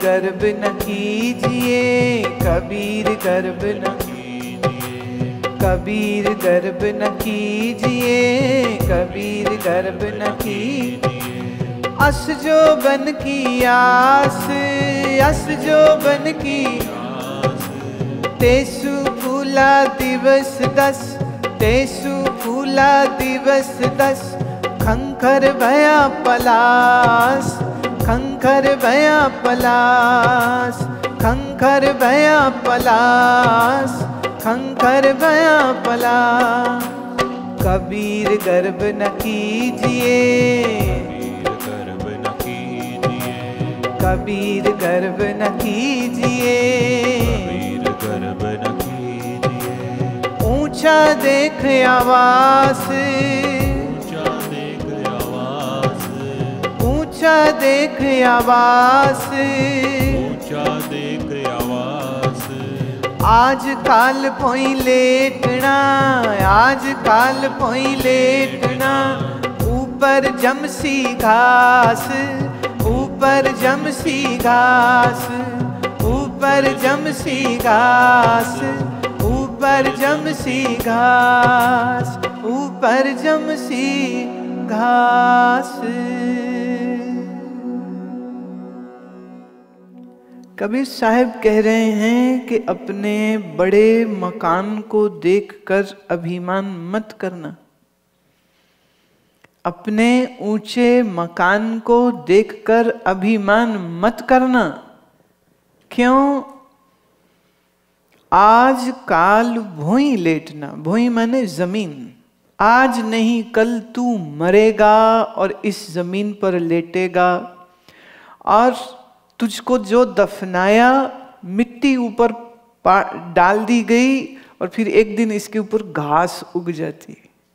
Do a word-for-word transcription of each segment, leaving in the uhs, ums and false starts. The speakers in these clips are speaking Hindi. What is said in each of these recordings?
गर्भ न कीजिए, कबीर गर्भ न कीजिए, कबीर गर्भ न कीजिए, कबीर गर्भ न कीजिए। अस जो बन की आस, अस जो बन की आस, तेसु फूला दिवस दस, तेसु फूला दिवस दस, खंखर भया पलास, खंखर भया पलास, खंखर भया पलास, खंखर भया पलास। कबीर गर्भ न कीजिए, कबीर गर्भ न कीजिए, कबीर गर्भ न कीजिए, कबीर गर्भ न कीजिए। ऊंचा देख आवास, ऊंचा देख आवास, ऊंचा देख आवास, ऊंचा देख आवास। आज काल पोई लेटना, आज काल पोई लेटना, ऊपर जमसी घास, ऊपर जमसी घास, ऊपर जमसी घास, ऊपर जमसी घास, ऊपर जमसी घास। कबीर साहब कह रहे हैं कि अपने बड़े मकान को देखकर अभिमान मत करना, अपने ऊंचे मकान को देखकर अभिमान मत करना। क्यों? आज काल भोई लेटना, भोई माने जमीन। आज नहीं कल तू मरेगा और इस जमीन पर लेटेगा, और तुझको जो दफनाया मिट्टी ऊपर डाल दी गई और फिर एक दिन इसके ऊपर घास उग जाती।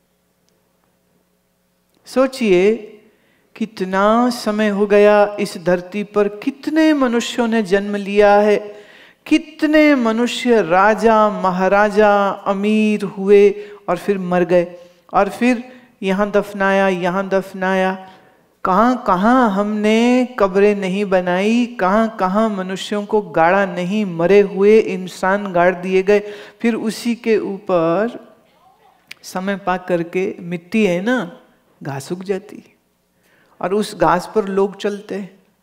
सोचिए कितना समय हो गया इस धरती पर, कितने मनुष्यों ने जन्म लिया है, कितने मनुष्य राजा महाराजा अमीर हुए और फिर मर गए, और फिर यहाँ दफनाया यहाँ दफनाया। कहाँ कहाँ हमने कब्रें नहीं बनाई, कहाँ कहाँ मनुष्यों को गाड़ा नहीं, मरे हुए इंसान गाड़ दिए गए, फिर उसी के ऊपर समय पा करके मिट्टी है ना, घास उग जाती और उस घास पर लोग चलते।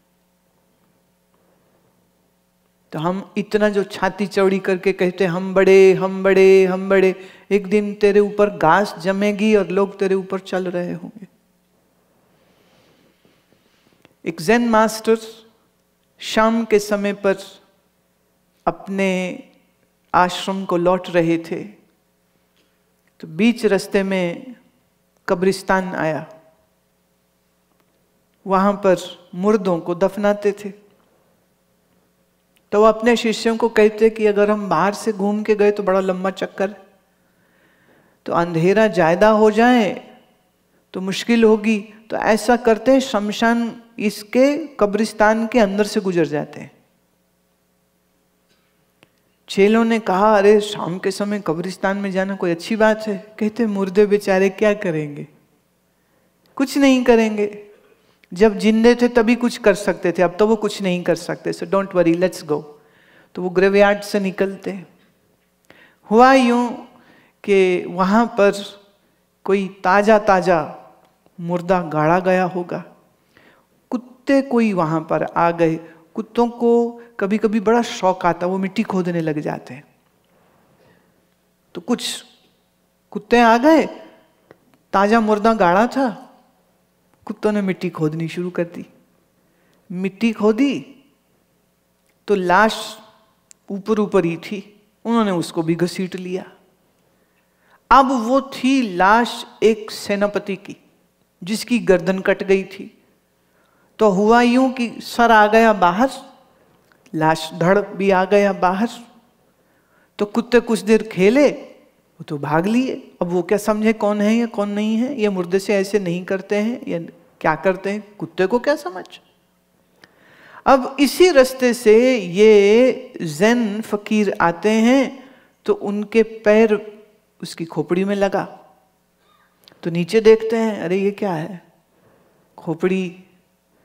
तो हम इतना जो छाती चौड़ी करके कहते हम बड़े हम बड़े हम बड़े, एक दिन तेरे ऊपर घास जमेगी और लोग तेरे ऊपर चल रहे होंगे। एक ज़ेन मास्टर शाम के समय पर अपने आश्रम को लौट रहे थे, तो बीच रास्ते में कब्रिस्तान आया, वहां पर मुर्दों को दफनाते थे। तो वो अपने शिष्यों को कहते कि अगर हम बाहर से घूम के गए तो बड़ा लंबा चक्कर, तो अंधेरा ज्यादा हो जाए तो मुश्किल होगी, तो ऐसा करते हैं शमशान इसके कब्रिस्तान के अंदर से गुजर जाते हैं। चेलों ने कहा अरे शाम के समय कब्रिस्तान में जाना कोई अच्छी बात है? कहते मुर्दे बेचारे क्या करेंगे, कुछ नहीं करेंगे। जब जिंदे थे तभी कुछ कर सकते थे, अब तो वो कुछ नहीं कर सकते, so don't worry let's go. तो वो ग्रेवयार्ड से निकलते। हुआ यूं कि वहां पर कोई ताजा ताजा मुर्दा गाड़ा गया होगा, कुत्ते कोई वहां पर आ गए। कुत्तों को कभी कभी बड़ा शौक आता, वो मिट्टी खोदने लग जाते हैं। तो कुछ कुत्ते आ गए, ताजा मुर्दा गाड़ा था, कुत्तों ने मिट्टी खोदनी शुरू कर दी। मिट्टी खोदी तो लाश ऊपर ऊपर ही थी, उन्होंने उसको भी घसीट लिया। अब वो थी लाश एक सेनापति की जिसकी गर्दन कट गई थी। तो हुआ यूं कि सर आ गया बाहर, लाश धड़ भी आ गया बाहर। तो कुत्ते कुछ देर खेले, वो तो भाग लिए। अब वो क्या समझे कौन है या कौन नहीं है, ये मुर्दे से ऐसे नहीं करते हैं या क्या करते हैं, कुत्ते को क्या समझ। अब इसी रास्ते से ये ज़ेन फकीर आते हैं, तो उनके पैर उसकी खोपड़ी में लगा। तो नीचे देखते हैं, अरे ये क्या है, खोपड़ी।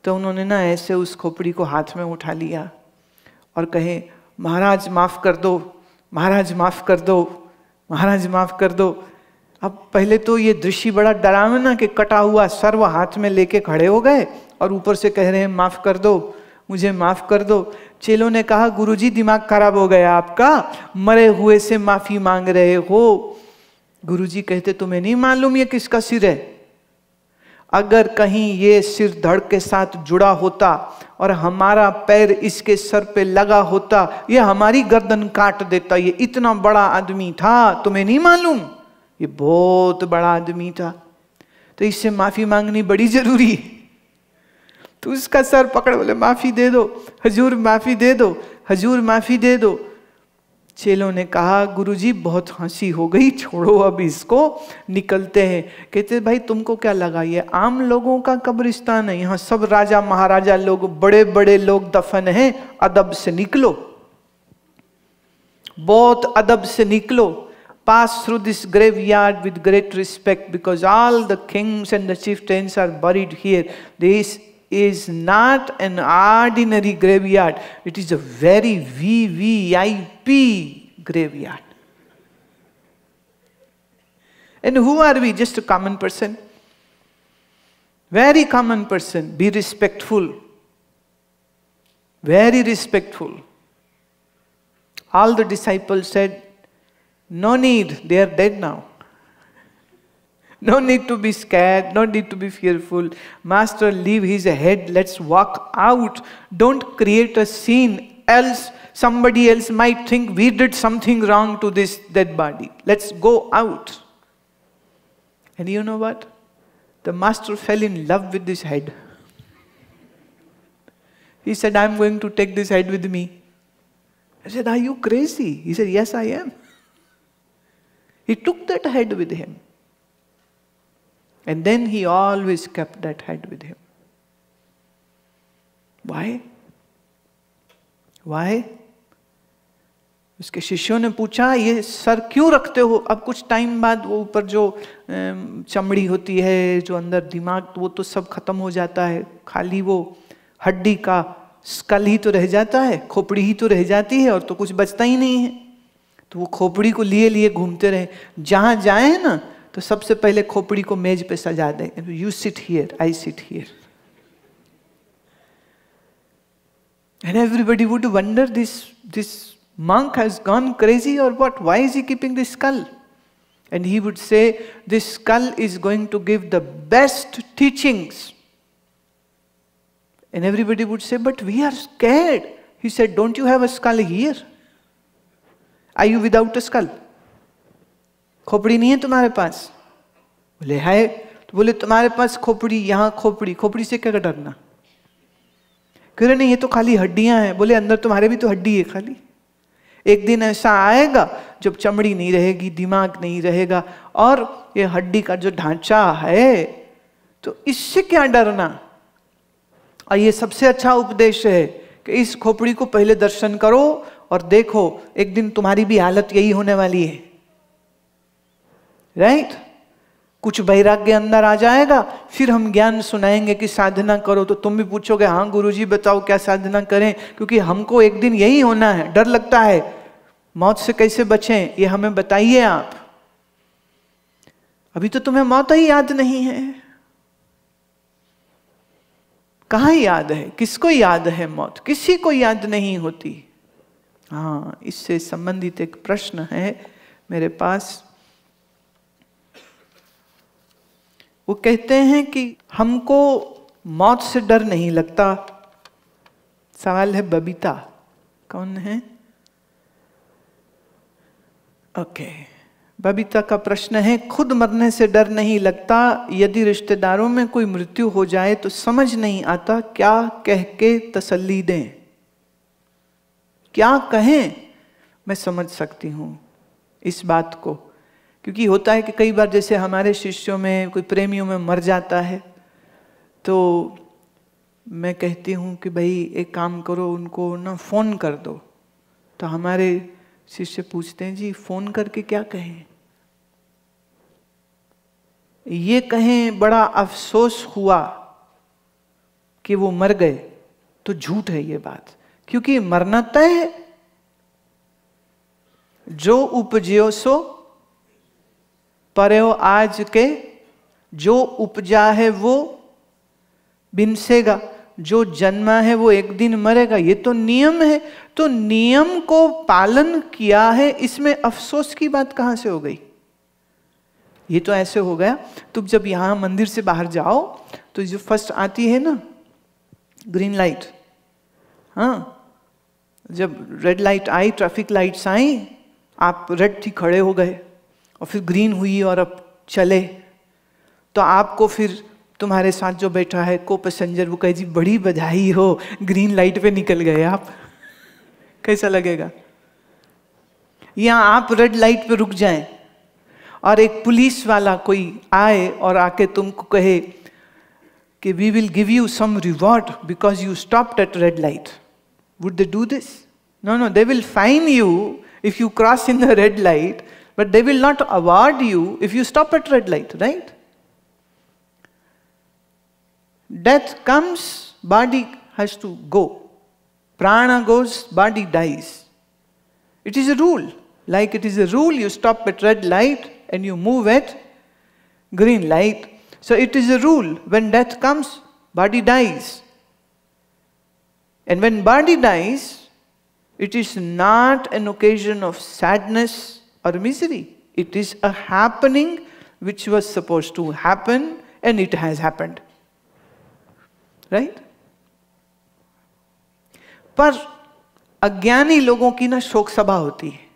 तो उन्होंने ना ऐसे उस खोपड़ी को हाथ में उठा लिया और कहे, महाराज माफ कर दो, महाराज माफ कर दो, महाराज माफ कर दो। अब पहले तो ये दृश्य बड़ा डरावना कि कटा हुआ सर्व हाथ में लेके खड़े हो गए और ऊपर से कह रहे हैं माफ कर दो, मुझे माफ कर दो। चेलों ने कहा, गुरुजी दिमाग खराब हो गया आपका, मरे हुए से माफी मांग रहे हो। गुरुजी कहते, तुम्हें नहीं मालूम ये किसका सिर है? अगर कहीं ये सिर धड़ के साथ जुड़ा होता और हमारा पैर इसके सर पे लगा होता, ये हमारी गर्दन काट देता। ये इतना बड़ा आदमी था, तुम्हें नहीं मालूम? ये बहुत बड़ा आदमी था, तो इससे माफी मांगनी बड़ी जरूरी है। तो उसका सर पकड़ बोले, माफी दे दो हजूर, माफी दे दो हजूर, माफी दे दो। चेलों ने कहा, गुरुजी बहुत हंसी हो गई, छोड़ो अब इसको, निकलते हैं। कहते, भाई तुमको क्या लगा ये आम लोगों का कब्रिस्तान है? यहाँ सब राजा महाराजा लोग, बड़े बड़े लोग दफन हैं, अदब से निकलो, बहुत अदब से निकलो। Pass through this graveyard with great respect because all the kings and the chieftains are buried here. This is not an ordinary graveyard. It is a very V V I P graveyard. And who are we? Just a common person. Very common person. Be respectful. Very respectful. All the disciples said, no need, they are dead now. No need to be scared, no need to be fearful. Master, leave his head, let's walk out. Don't create a scene, else somebody else might think we did something wrong to this dead body. Let's go out. And you know what? The master fell in love with this head. He said, I'm going to take this head with me. I said, are you crazy? He said, yes, I am. He took that head with him. And then he always kept that head with him. Why? Why? उसके शिष्यों ने पूछा, ये सर क्यों रखते हो? अब कुछ टाइम बाद वो ऊपर जो चमड़ी होती है, जो अंदर दिमाग, वो तो सब खत्म हो जाता है, खाली वो हड्डी का स्कल ही तो रह जाता है, खोपड़ी ही तो रह जाती है, और तो कुछ बचता ही नहीं है। तो वो खोपड़ी को लिए लिए घूमते रहे। जहां जाए ना तो सबसे पहले खोपड़ी को मेज पे सजा दे, you sit here, I sit here. And everybody would wonder, this this monk has gone crazy or what? Why is he keeping this skull? And he would say, this skull is going to give the best teachings. And everybody would say, but we are scared. He said, don't you have a skull here? Are you without a skull? खोपड़ी नहीं है तुम्हारे पास? बोले है। तो बोले तुम्हारे पास खोपड़ी, यहाँ खोपड़ी, खोपड़ी से क्या डरना? कह रहे नहीं, ये तो खाली हड्डियां हैं। बोले अंदर तुम्हारे भी तो हड्डी है खाली। एक दिन ऐसा आएगा जब चमड़ी नहीं रहेगी, दिमाग नहीं रहेगा, और ये हड्डी का जो ढांचा है, तो इससे क्या डरना? और ये सबसे अच्छा उपदेश है कि इस खोपड़ी को पहले दर्शन करो और देखो, एक दिन तुम्हारी भी हालत यही होने वाली है। Right right? कुछ वैराग्य अंदर आ जाएगा, फिर हम ज्ञान सुनाएंगे कि साधना करो, तो तुम भी पूछोगे, हाँ गुरुजी बताओ क्या साधना करें, क्योंकि हमको एक दिन यही होना है। डर लगता है, मौत से कैसे बचें, ये हमें बताइए आप। अभी तो तुम्हें मौत ही याद नहीं है। कहाँ याद है? किसको याद है मौत? किसी को याद नहीं होती। हाँ, इससे संबंधित एक प्रश्न है मेरे पास। वो कहते हैं कि हमको मौत से डर नहीं लगता। सवाल है बबीता, कौन है? ओके, बबीता का प्रश्न है, खुद मरने से डर नहीं लगता, यदि रिश्तेदारों में कोई मृत्यु हो जाए तो समझ नहीं आता क्या कह के तसल्ली दें, क्या कहें? मैं समझ सकती हूँ इस बात को, क्योंकि होता है कि कई बार जैसे हमारे शिष्यों में कोई प्रेमियों में मर जाता है, तो मैं कहती हूँ कि भाई एक काम करो, उनको ना फ़ोन कर दो। तो हमारे शिष्य पूछते हैं, जी फ़ोन करके क्या कहें? ये कहें बड़ा अफसोस हुआ कि वो मर गए तो झूठ है ये बात, क्योंकि मरना तय है। जो उपजियो सो पर्यो आज के, जो उपजा है वो बिनसेगा, जो जन्मा है वो एक दिन मरेगा, ये तो नियम है। तो नियम को पालन किया है, इसमें अफसोस की बात कहां से हो गई? ये तो ऐसे हो गया, तुम जब यहां मंदिर से बाहर जाओ तो जो फर्स्ट आती है ना ग्रीन लाइट, हाँ, जब रेड लाइट आई, ट्रैफिक लाइट्स आई, आप रेड थी खड़े हो गए और फिर ग्रीन हुई और अब चले, तो आपको फिर तुम्हारे साथ जो बैठा है को पैसेंजर वो कहे जी बड़ी बधाई हो, ग्रीन लाइट पे निकल गए आप। कैसा लगेगा? या आप रेड लाइट पे रुक जाएं और एक पुलिस वाला कोई आए और आके तुमको कहे कि we will give you some reward because you stopped at red light, would they do this? No no, they will fine you if you cross in the red light, but they will not award you if you stop at red light, right? Death comes, body has to go. Prana goes, body dies. It is a rule. Like it is a rule, you stop at red light and you move at green light. So it is a rule. When death comes, body dies. And when body dies, it is not an occasion of sadness or misery. It is a happening which was supposed to happen and it has happened. Right? पर अज्ञानी लोगों की ना शोक सभा होती है।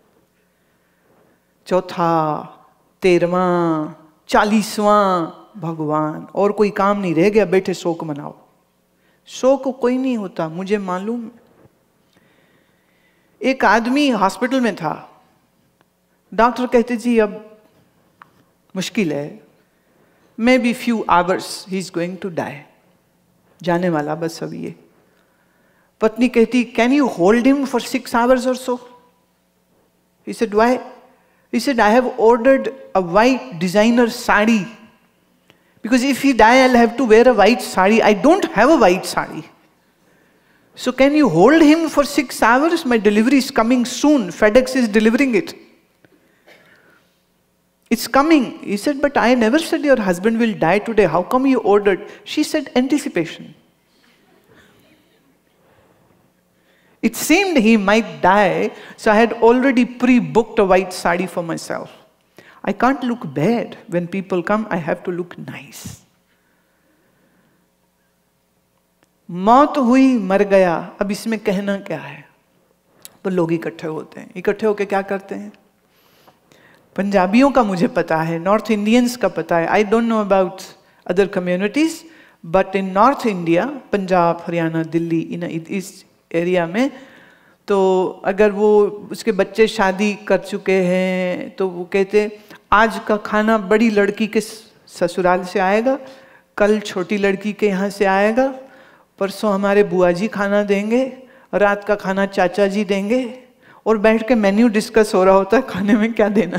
चौथा, तेरहवां, चालीसवां, भगवान और कोई काम नहीं रह गया, बैठे शोक मनाओ। शोक कोई नहीं होता, मुझे मालूम। एक आदमी हॉस्पिटल में था, डॉक्टर कहते जी अब मुश्किल है, maybe few hours he is going to die, जाने वाला बस अब ये। पत्नी कहती can you hold him for six hours और so? He said why? He said I have ordered a white designer sari, because if he die I will have to wear a white sari, I don't have a white sari. So can you hold him for six hours? My delivery is coming soon. FedEx is delivering it. It's coming. He said, but I never said your husband will die today. How come you ordered? She said, anticipation. It seemed he might die, so I had already pre-booked a white sari for myself. I can't look bad. When people come, I have to look nice. मौत हुई, मर गया, अब इसमें कहना क्या है? तो लोग इकट्ठे होते हैं, इकट्ठे होकर क्या करते हैं? पंजाबियों का मुझे पता है, नॉर्थ इंडियंस का पता है, I don't know about other communities, but in north India, Punjab, Haryana, Delhi, in इस एरिया में, तो अगर वो उसके बच्चे शादी कर चुके हैं तो वो कहते आज का खाना बड़ी लड़की के ससुराल से आएगा, कल छोटी लड़की के यहाँ से आएगा, परसों हमारे बुआ जी खाना देंगे, रात का खाना चाचा जी देंगे, और बैठ के मेन्यू डिस्कस हो रहा होता है खाने में क्या देना।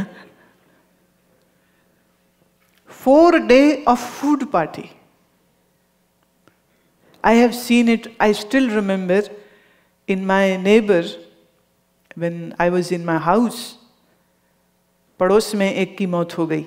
Four day of food party, I have seen it, I still remember in my neighbour when I was in my house, पड़ोस में एक की मौत हो गई,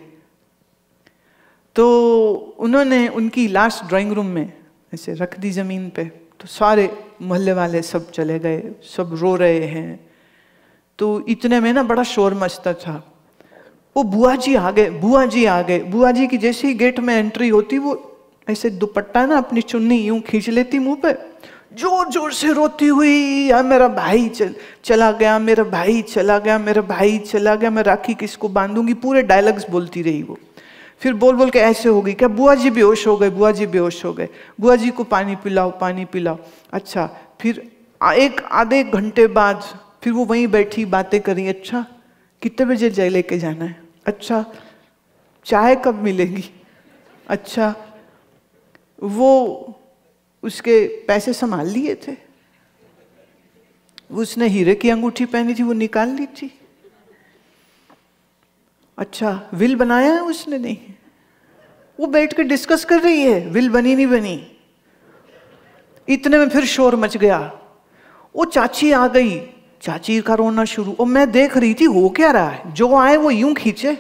तो उन्होंने उनकी लाश ड्राइंग रूम में ऐसे रख दी जमीन पे, तो सारे मोहल्ले वाले सब चले गए, सब रो रहे हैं। तो इतने में ना बड़ा शोर मचता था, वो बुआ जी आ गए, बुआ जी आ गए। बुआ जी की जैसे ही गेट में एंट्री होती, वो ऐसे दुपट्टा ना अपनी चुन्नी यूं खींच लेती मुंह पे, जोर जोर से रोती हुई, या मेरा भाई चल, चला गया, मेरा भाई चला गया, मेरा भाई चला गया, मैं राखी किसको बांधूंगी, पूरे डायलॉग्स बोलती रही वो। फिर बोल बोल के ऐसे हो गई, क्या बुआ जी बेहोश हो गए, बुआ जी बेहोश हो गए, बुआ जी को पानी पिलाओ, पानी पिलाओ। अच्छा, फिर एक आधे घंटे बाद फिर वो वहीं बैठी बातें करी, अच्छा कितने बजे जय लेके जाना है, अच्छा चाय कब मिलेगी, अच्छा वो उसके पैसे संभाल लिए थे, उसने हीरे की अंगूठी पहनी थी वो निकाल ली थी, अच्छा विल बनाया है उसने, नहीं। वो बैठ के डिस्कस कर रही है विल बनी नहीं बनी, इतने में फिर शोर मच गया। वो चाची आ गई, चाची का रोना शुरू। और मैं देख रही थी हो क्या रहा है, जो आए वो यूं खींचे।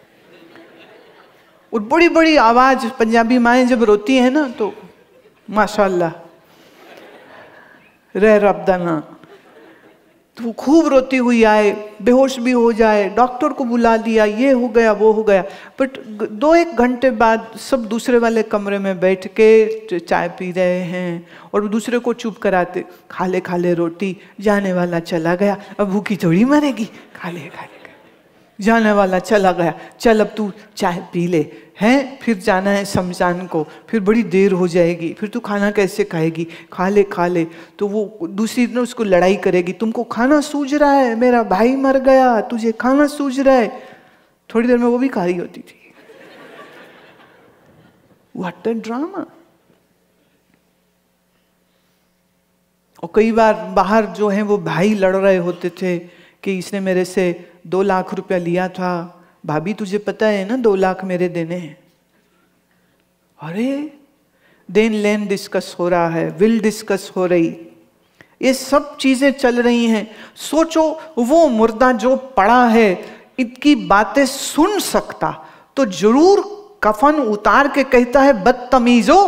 और बड़ी बड़ी आवाज, पंजाबी माएँ जब रोती हैं ना तो माशाल्लाह रह रब्दाना, तो वो खूब रोती हुई आए, बेहोश भी हो जाए, डॉक्टर को बुला लिया, ये हो गया वो हो गया। बट दो एक घंटे बाद सब दूसरे वाले कमरे में बैठ के चाय पी रहे हैं और दूसरे को चुप कराते, खा ले खा ले रोटी, जाने वाला चला गया, अब भूखी थोड़ी मरेगी, खा ले खा ले, जाने वाला चला गया, चल अब तू चाय पी ले, हैं फिर जाना है शमशान को, फिर बड़ी देर हो जाएगी, फिर तू खाना कैसे खाएगी, खा ले खा ले। तो वो दूसरी ने उसको लड़ाई करेगी, तुमको खाना सूझ रहा है, मेरा भाई मर गया, तुझे खाना सूझ रहा है। थोड़ी देर में वो भी खा रही होती थी। What a drama. और कई बार बाहर जो है वो भाई लड़ रहे होते थे कि इसने मेरे से दो लाख रुपया लिया था, भाभी तुझे पता है ना दो लाख मेरे देने हैं। अरे देन लेन डिस्कस हो रहा है, विल डिस्कस हो रही, ये सब चीजें चल रही हैं। सोचो वो मुर्दा जो पड़ा है इनकी बातें सुन सकता तो जरूर कफन उतार के कहता है बदतमीजो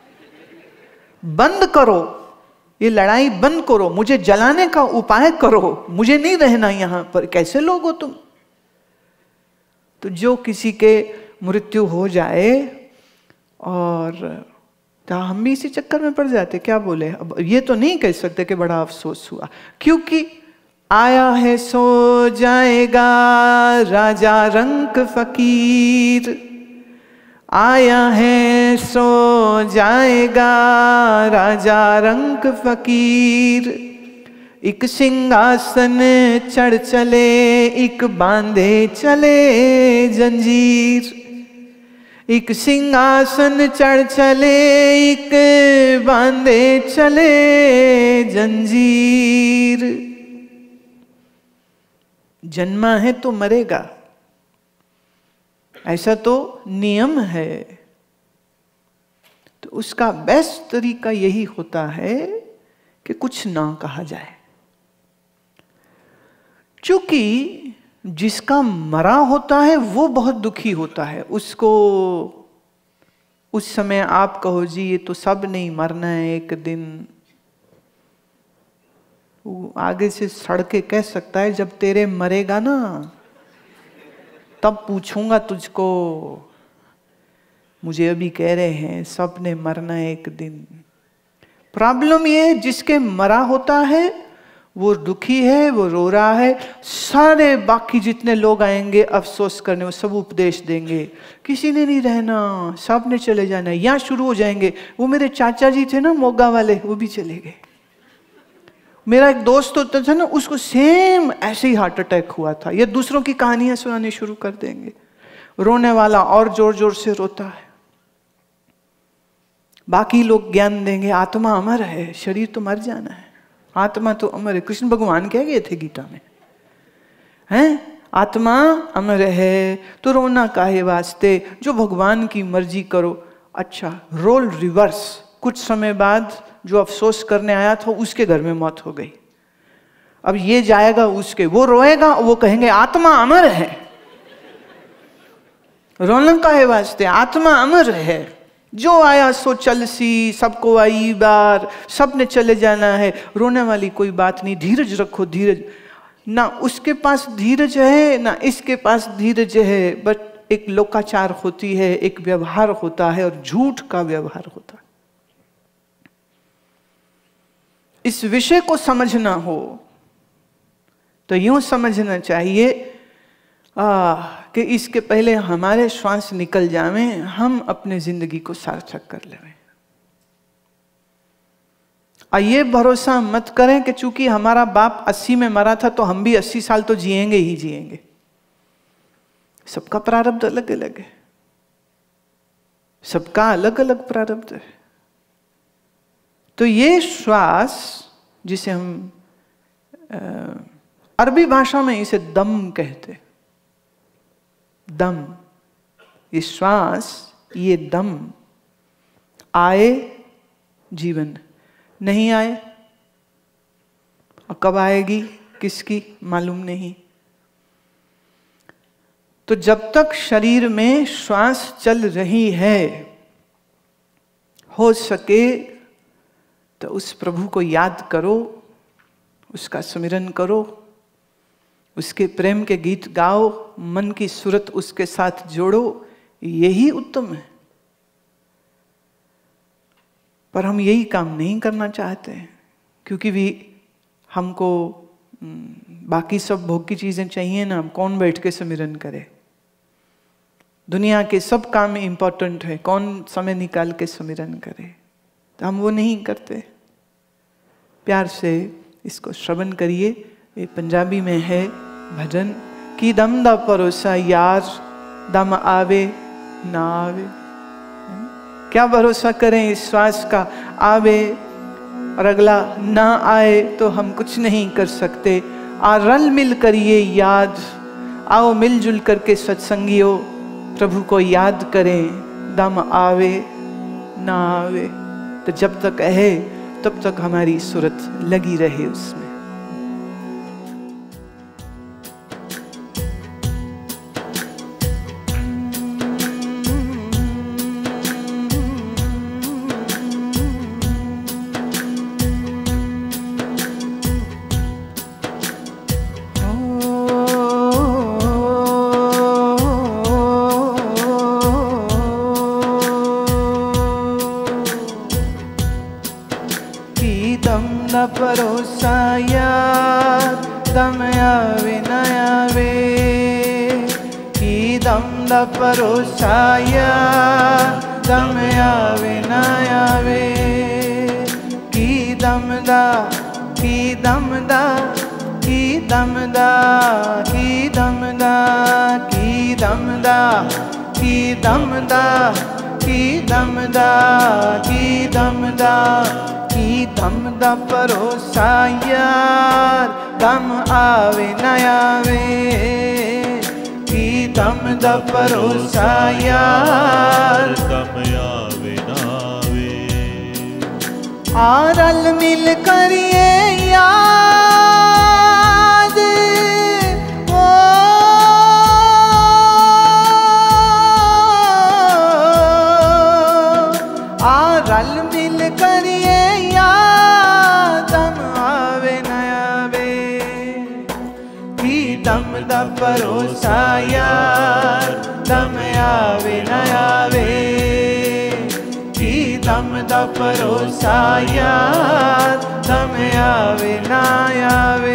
बंद करो, ये लड़ाई बंद करो, मुझे जलाने का उपाय करो, मुझे नहीं रहना यहां पर। कैसे लोग हो तुम। तो जो किसी के मृत्यु हो जाए, और तो हम भी इसी चक्कर में पड़ जाते, क्या बोले। अब ये तो नहीं कह सकते कि बड़ा अफसोस हुआ, क्योंकि आया है सो जाएगा राजा रंक फकीर, आया है सो जाएगा राजा रंक फकीर। एक सिंहासन चढ़ चले, एक बांधे चले जंजीर, एक सिंहासन चढ़ चले, एक बांधे चले जंजीर। जन्मा है तो मरेगा, ऐसा तो नियम है। तो उसका बेस्ट तरीका यही होता है कि कुछ ना कहा जाए, क्योंकि जिसका मरा होता है वो बहुत दुखी होता है। उसको उस समय आप कहो जी ये तो सब नहीं मरना है एक दिन, वो आगे से सड़ के कह सकता है जब तेरे मरेगा ना तब पूछूंगा तुझको, मुझे अभी कह रहे हैं सब ने मरना है एक दिन। प्रॉब्लम ये है जिसके मरा होता है वो दुखी है, वो रो रहा है। सारे बाकी जितने लोग आएंगे अफसोस करने, वो सब उपदेश देंगे, किसी ने नहीं रहना, सब ने चले जाना, यहाँ शुरू हो जाएंगे। वो मेरे चाचा जी थे ना मोगा वाले, वो भी चले गए। मेरा एक दोस्त होता था ना, उसको सेम ऐसे ही हार्ट अटैक हुआ था। ये दूसरों की कहानियां सुनानी शुरू कर देंगे। रोने वाला और जोर जोर से रोता है, बाकी लोग ज्ञान देंगे आत्मा अमर है, शरीर तो मर जाना है, आत्मा तो अमर है। कृष्ण भगवान कह गए थे गीता में, हैं आत्मा अमर है तो रोना काहे वास्ते, जो भगवान की मर्जी करो। अच्छा, रोल रिवर्स, कुछ समय बाद जो अफसोस करने आया था उसके घर में मौत हो गई। अब ये जाएगा उसके, वो रोएगा, वो कहेंगे आत्मा अमर है। रोना काहे वास्ते, आत्मा अमर है, जो आया सो चल सी, सबको आई बार, सब ने चले जाना है। रोने वाली कोई बात नहीं, धीरज रखो, धीरज। ना उसके पास धीरज है ना इसके पास धीरज है, बट एक लोकाचार होती है, एक व्यवहार होता है और झूठ का व्यवहार होता है। इस विषय को समझना हो तो यूं समझना चाहिए आ, कि इसके पहले हमारे श्वास निकल जावे, हम अपने जिंदगी को सार्थक कर लें। और ये भरोसा मत करें कि चूंकि हमारा बाप अस्सी में मरा था तो हम भी अस्सी साल तो जिएंगे ही जिएंगे। सबका प्रारब्ध अलग अलग है, सबका अलग अलग प्रारब्ध है। तो ये श्वास जिसे हम आ, अरबी भाषा में इसे दम कहते, दम, ये श्वास, ये दम, आए जीवन, नहीं आए, और कब आएगी किसकी मालूम नहीं। तो जब तक शरीर में श्वास चल रही है, हो सके तो उस प्रभु को याद करो, उसका स्मरण करो, उसके प्रेम के गीत गाओ, मन की सूरत उसके साथ जोड़ो, यही उत्तम है। पर हम यही काम नहीं करना चाहते हैं, क्योंकि भी हमको बाकी सब भोग की चीजें चाहिए ना, कौन बैठ के स्मरण करे। दुनिया के सब काम इंपॉर्टेंट है, कौन समय निकाल के स्मरण करे, तो हम वो नहीं करते। प्यार से इसको श्रवण करिए। ये पंजाबी में है भजन कि दम दा भरोसा यार, दम आवे ना आवे। क्या भरोसा करें इस श्वास का, आवे और अगला ना आए तो हम कुछ नहीं कर सकते। आ रल मिल करिए याद, आओ मिलजुल करके सत्संगियों प्रभु को याद करें, दम आवे ना आवे। तो जब तक है तब तक हमारी सूरत लगी रहे उसमें। भरोसा यार, दम आवे न आवे। कि दम दा भरोसा यार, दम आवे न आवे। कि दम दा, कि दम दा, कि दम दा, कि दम दा, कि दम दा, कि दम दा, कि दम दा, कि दम दा, कि दम दा भरोसा यार, दम आवे न आवे। कि दम दा भरोसा यार, दम आवे न आवे। आ रल मिल करिए याद, ओ आ रल मिल करिए याद, दम आवे न आवे। कि दम दा भरोसा यार, दम आवे न आवे। कि दम दा भरोसा यार, दम आवे न आवे।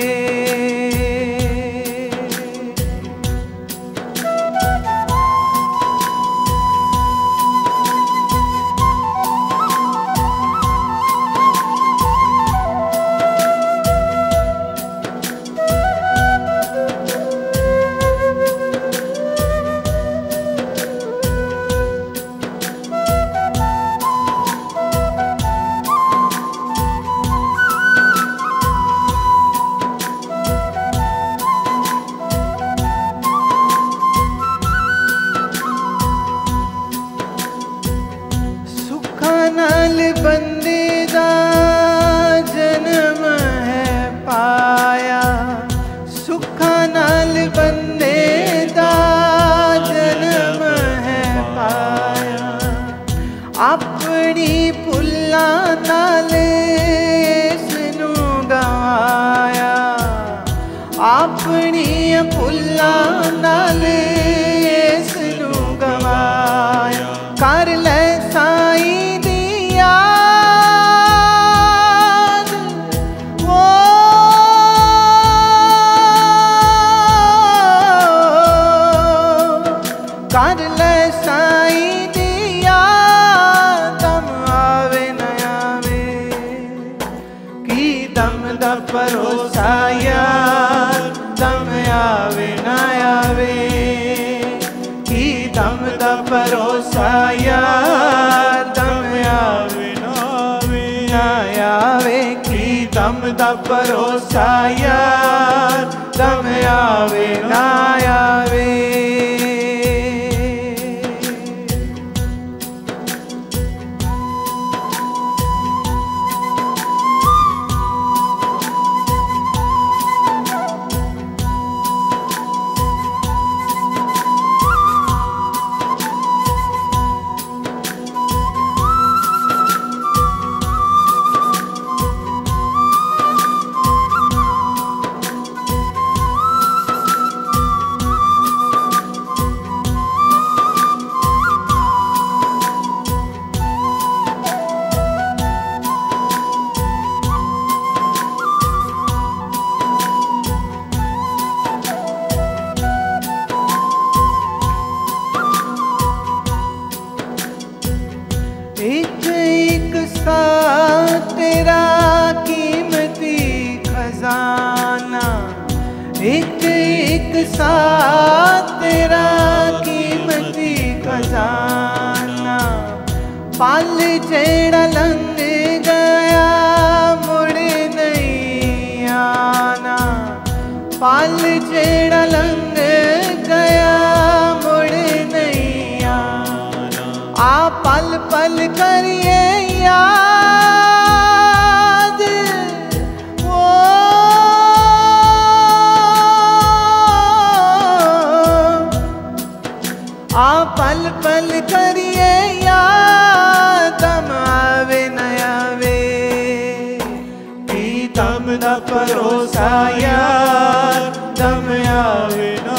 बंदे दा जन्म है पाया, सुखा नाल बंदे दा जन्म है पाया। अपनी भुल्ला नाल इसनू गवाया, अपनी भुल्ला नाल इसनू गवाया। कर ले साई कर ले साई दिया, दम आवे न आवे। कि दम दा भरोसा यार, दम आवे न आवे। कि दम दा भरोसा यार, दम आवे न आवे न आवे। कि दम दा भरोसा यार, दम आवे न आवे। भरोसा तेरा कीमती खजाना। पल जेड़ा लंघ गया मुड़ नहीं आना, पल जेड़ा लंघ गया मुड़ नहीं आना। आ पल पल करिए याद वो आ पल पल करिए याद, दम आवे न आवे प्रीतम दा भरोसा यार, दम आवे न